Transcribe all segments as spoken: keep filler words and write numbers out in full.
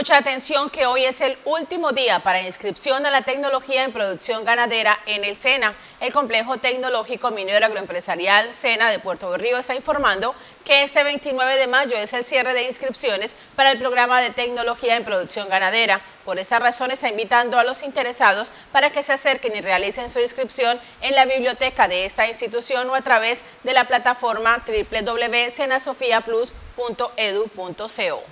Mucha atención que hoy es el último día para inscripción a la tecnología en producción ganadera en el SENA. El Complejo Tecnológico Minero Agroempresarial SENA de Puerto Berrío está informando que este veintinueve de mayo es el cierre de inscripciones para el programa de tecnología en producción ganadera. Por esta razón está invitando a los interesados para que se acerquen y realicen su inscripción en la biblioteca de esta institución o a través de la plataforma w w w punto senasofia plus punto edu punto co.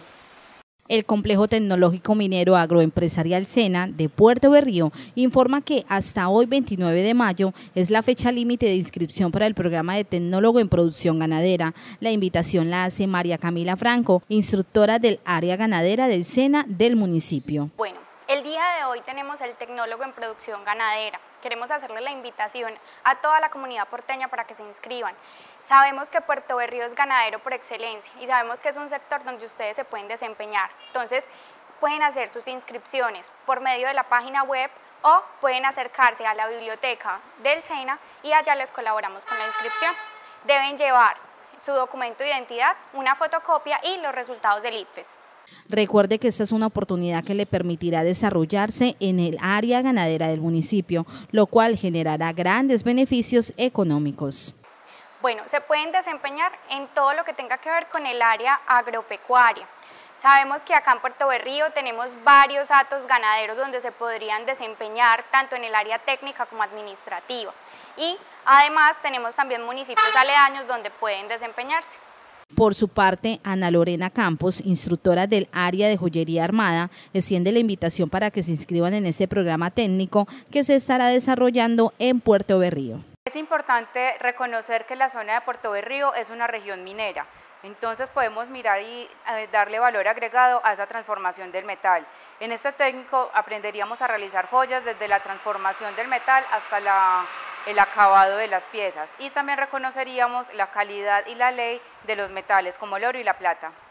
El Complejo Tecnológico Minero Agroempresarial SENA de Puerto Berrío informa que hasta hoy, veintinueve de mayo, es la fecha límite de inscripción para el programa de tecnólogo en producción ganadera. La invitación la hace María Camila Franco, instructora del área ganadera del SENA del municipio. Bueno, el día de hoy tenemos el tecnólogo en producción ganadera. Queremos hacerle la invitación a toda la comunidad porteña para que se inscriban. Sabemos que Puerto Berrío es ganadero por excelencia y sabemos que es un sector donde ustedes se pueden desempeñar. Entonces, pueden hacer sus inscripciones por medio de la página web o pueden acercarse a la biblioteca del SENA y allá les colaboramos con la inscripción. Deben llevar su documento de identidad, una fotocopia y los resultados del I C F E S. Recuerde que esta es una oportunidad que le permitirá desarrollarse en el área ganadera del municipio, lo cual generará grandes beneficios económicos. Bueno, se pueden desempeñar en todo lo que tenga que ver con el área agropecuaria. Sabemos que acá en Puerto Berrío tenemos varios hatos ganaderos donde se podrían desempeñar tanto en el área técnica como administrativa. Y además tenemos también municipios aledaños donde pueden desempeñarse. Por su parte, Ana Lorena Campos, instructora del área de joyería armada, extiende la invitación para que se inscriban en este programa técnico que se estará desarrollando en Puerto Berrío. Es importante reconocer que la zona de Puerto Berrío es una región minera, entonces podemos mirar y darle valor agregado a esa transformación del metal. En este técnico aprenderíamos a realizar joyas desde la transformación del metal hasta la, el acabado de las piezas y también reconoceríamos la calidad y la ley de los metales como el oro y la plata.